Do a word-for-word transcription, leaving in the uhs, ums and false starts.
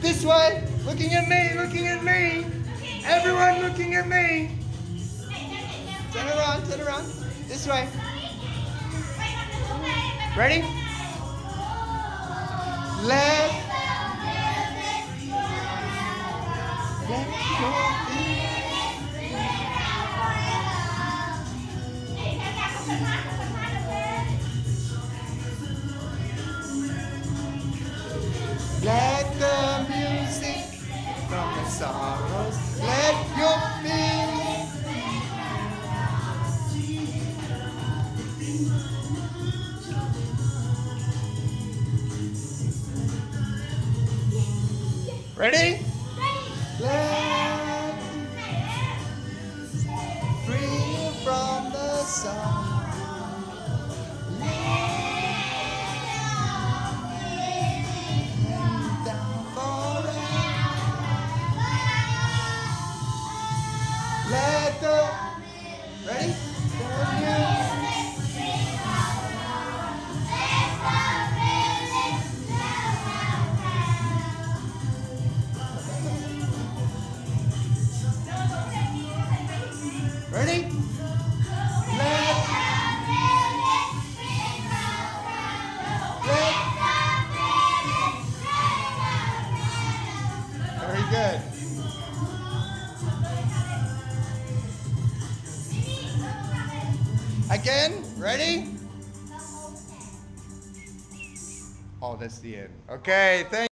This way. Looking at me, looking at me. Everyone looking at me. Turn around, turn around. This way. Ready? Let, let your feet. Let the music from the sorrows, let your feelings. Ready? Let free from the sun. Let the, ready? Ready? Let, let. Very good. Again, ready? Oh, that's the end. Okay, thank you.